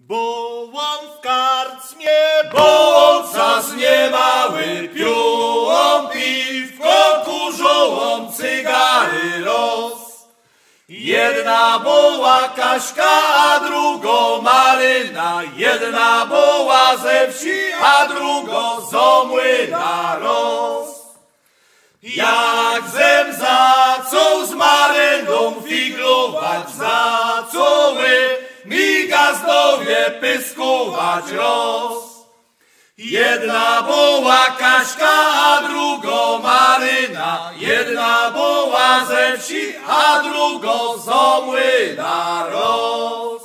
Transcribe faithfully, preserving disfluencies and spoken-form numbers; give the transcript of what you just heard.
Bułą w karczmie, Bułąca z niemały, piłą piwko, kurzołą cygary roz. Jedna buła Kaśka, a drugą Maryna, jedna buła ze wsi, a drugą z młyna roz. Jak zem zaczął z Maryną figlować, zaczęły mi gazdowie pyskuwać roz. Jedna buła Kaśka, a drugą Maryna, jedna buła ze wsi, a drugą z młyna roz.